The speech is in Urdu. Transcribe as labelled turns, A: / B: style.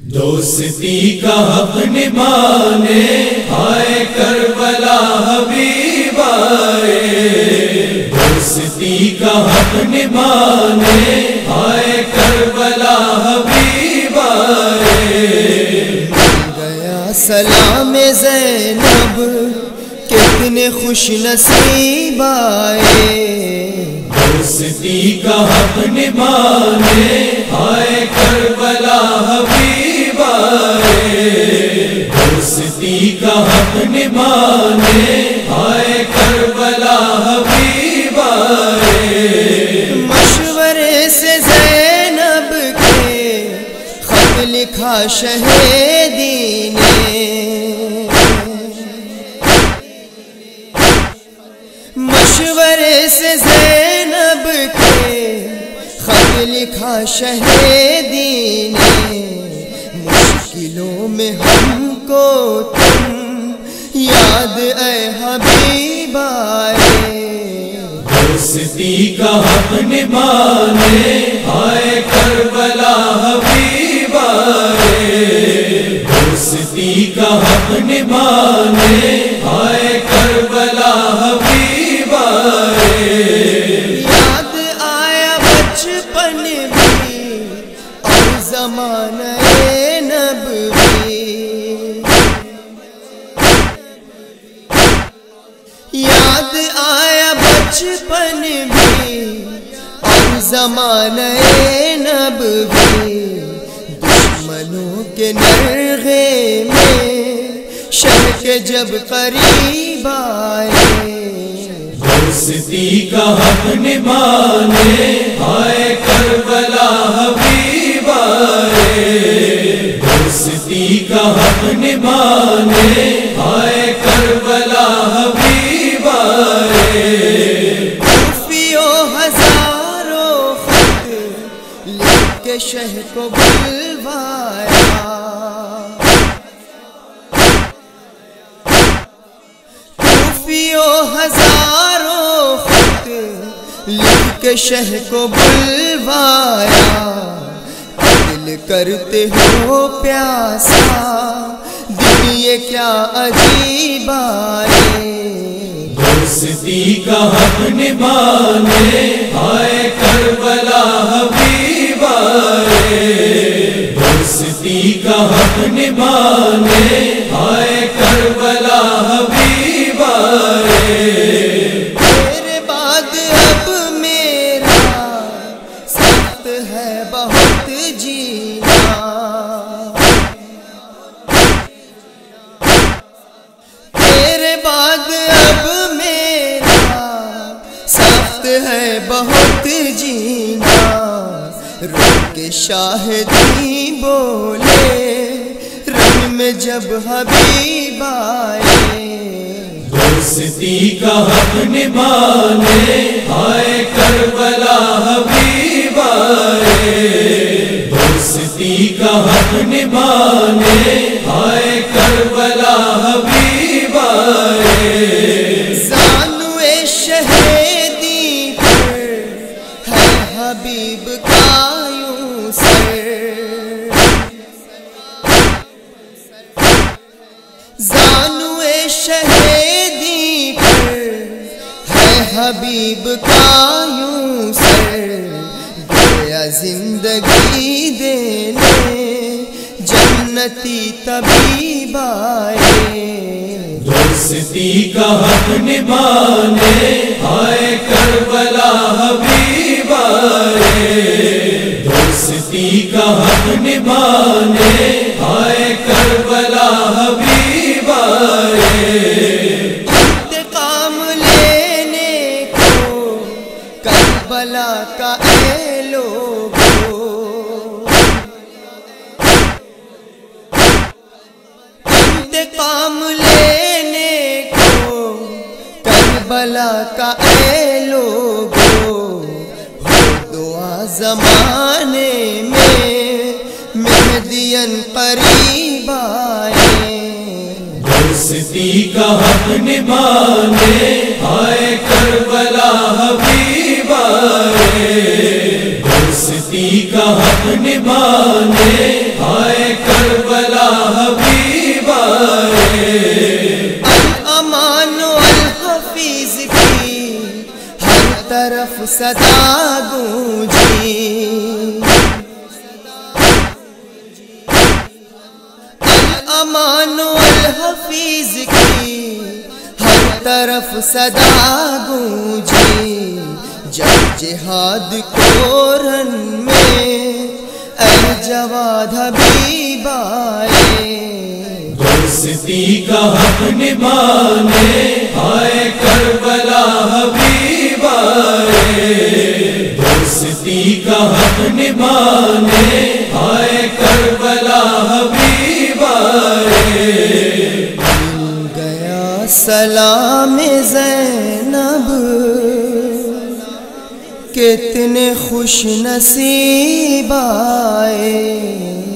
A: دوستی کا حق نبھانے آئے کربلا حبیب آئے، دوستی کا حق نبھانے آئے کربلا حبیب آئے۔
B: گیا سلام زینب کتنے خوش نصیب آئے،
A: دوستی کا حق نبھانے آئے کربلا حبیب آئے، دوستی کا حق نبھانے آئے کربلا حبیب آئے۔
B: مشورے سے زینب کے خط لکھا شہیدی نے، مشورے سے زینب کے خط لکھا شہیدی نے، مشکلوں میں ہم کو تم یاد اے حبیب آئے،
A: دوستی کا حق نبھانے آئے کربلا حبیب آئے، دوستی کا حق نبھانے آئے کربلا حبیب آئے۔
B: یاد آیا بچپن بھی اور زمانہ نبوی، یاد آیا بچپن بھی اور زمانہ نبوی، دشمنوں کے نرغے میں شہ کے جب قریب آئے،
A: دوستی کا حق نبھانے آئے کربلا حبیب آئے، دوستی کا حق نبھانے آئے کربلا حبیب آئے۔
B: خوفیوں ہزاروں خط لکھ کے شہ کو بلوایا، خوفیوں ہزاروں خط لکھ کے شہ کو بلوایا، دل کرتے ہو پیاسا دل یہ کیا عجیب آئے،
A: دوستی کا حق نبھانے آئے کربلا حبیب آئے، دوستی کا حق نبھانے آئے کربلا حبیب آئے۔
B: تیرے بعد اب میرا سخت ہے بہت جینا، تیرے بعد اب میرا سخت ہے بہت جینا، رو کے شاہدی بولے رنگ میں جب حبیب آئے،
A: دوستی کا حق نبھانے آئے کربلا حبیب آئے، دوستی کا حق نبھانے آئے کربلا حبیب آئے۔
B: زانوے شہیدی پر ہے حبیب کا یوں سر، زانوے شہیدی پر ہے حبیب کا یوں سر، گیا زندگی دینے جنتی طبیب آئے،
A: دوستی کا حق نبھانے آئے کربلا حبیب آئے، دوستی کا حق نبھانے آئے کربلا حبیب آئے۔
B: انتقام لینے کو کربلا کا اے لوگو، انتقام لینے کو کربلا کا اے لوگو، ہو دعا زمانے میں مہدین قریب آئے،
A: دوستی کا حق نبھانے آئے کربلا حبیب آئے، دوستی کا حق نبھانے آئے
B: طرف صدا گونجی، الامان والحفیظ کی ہر طرف صدا گونجی، جب جہاد کو رن میں اے جواد حبیب آئے،
A: دوستی کا حق نبھانے آئے کربلا حبیب آئے، دوستی کا حق نبھانے آئے کربلا حبیب آئے،
B: مل گیا سلام زینب کتنے خوش نصیب آئے،